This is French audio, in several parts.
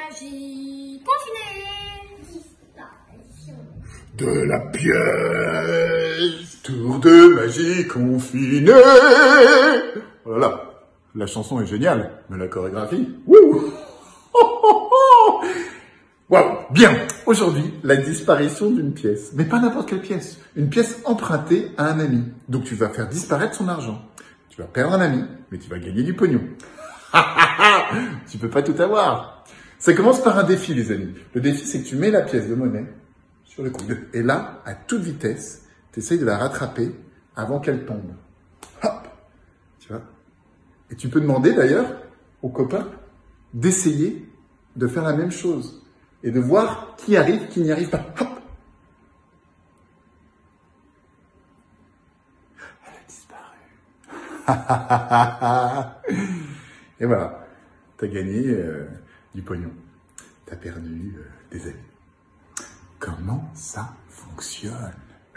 magie confinée. Disparition. De la pièce. Tour de magie confinée. Voilà. La chanson est géniale, mais la chorégraphie, wouh! Waouh! Bien! Aujourd'hui, la disparition d'une pièce. Mais pas n'importe quelle pièce. Une pièce empruntée à un ami. Donc tu vas faire disparaître son argent. Tu vas perdre un ami, mais tu vas gagner du pognon. Tu peux pas tout avoir. Ça commence par un défi, les amis. Le défi, c'est que tu mets la pièce de monnaie sur le coude. Et là, à toute vitesse, tu essayes de la rattraper avant qu'elle tombe. Hop! Tu vois? Et tu peux demander d'ailleurs aux copains d'essayer de faire la même chose et de voir qui arrive, qui n'y arrive pas. Hop! Elle a disparu. Et voilà, tu as gagné du pognon. Tu as perdu des amis. Comment ça fonctionne?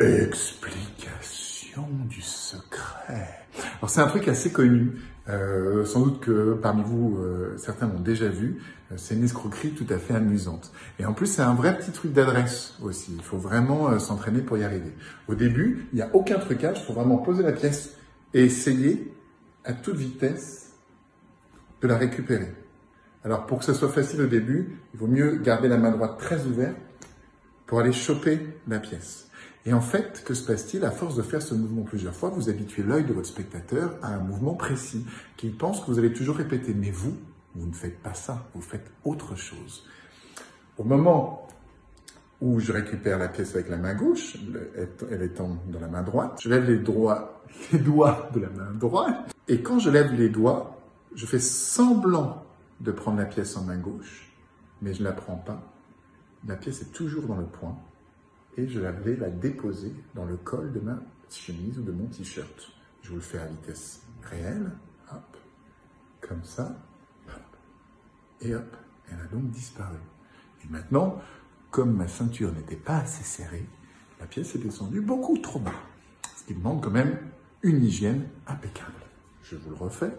Explication du secret. Alors c'est un truc assez connu. Sans doute que parmi vous, certains l'ont déjà vu. C'est une escroquerie tout à fait amusante. Et en plus, c'est un vrai petit truc d'adresse aussi. Il faut vraiment s'entraîner pour y arriver. Au début, il n'y a aucun trucage. Il faut vraiment poser la pièce et essayer à toute vitesse de la récupérer. Alors, pour que ce soit facile au début, il vaut mieux garder la main droite très ouverte pour aller choper la pièce. Et en fait, que se passe-t-il? À force de faire ce mouvement plusieurs fois, vous habituez l'œil de votre spectateur à un mouvement précis qu'il pense que vous allez toujours répéter. Mais vous ne faites pas ça, vous faites autre chose. Au moment où je récupère la pièce avec la main gauche, elle étant dans la main droite, je lève les doigts de la main droite. Et quand je lève les doigts, je fais semblant de prendre la pièce en main gauche, mais je ne la prends pas. La pièce est toujours dans le poing. Et je vais la déposer dans le col de ma chemise ou de mon t-shirt. Je vous le fais à vitesse réelle, hop, comme ça, hop, et hop, elle a donc disparu. Et maintenant, comme ma ceinture n'était pas assez serrée, la pièce est descendue beaucoup trop bas, ce qui demande quand même une hygiène impeccable. Je vous le refais.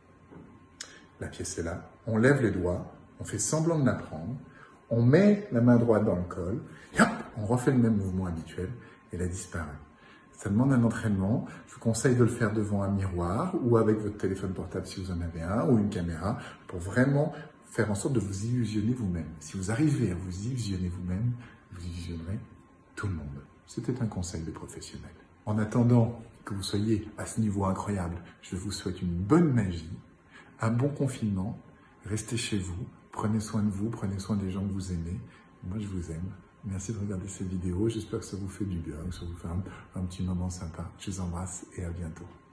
La pièce est là, on lève les doigts, on fait semblant de la prendre, on met la main droite dans le col, et hop, on refait le même mouvement habituel, et elle a disparu. Ça demande un entraînement. Je vous conseille de le faire devant un miroir, ou avec votre téléphone portable si vous en avez un, ou une caméra, pour vraiment faire en sorte de vous illusionner vous-même. Si vous arrivez à vous illusionner vous-même, vous illusionnerez tout le monde. C'était un conseil de professionnel. En attendant que vous soyez à ce niveau incroyable, je vous souhaite une bonne magie, un bon confinement, restez chez vous, prenez soin de vous, prenez soin des gens que vous aimez. Moi, je vous aime. Merci de regarder cette vidéo. J'espère que ça vous fait du bien, que ça vous fait un petit moment sympa. Je vous embrasse et à bientôt.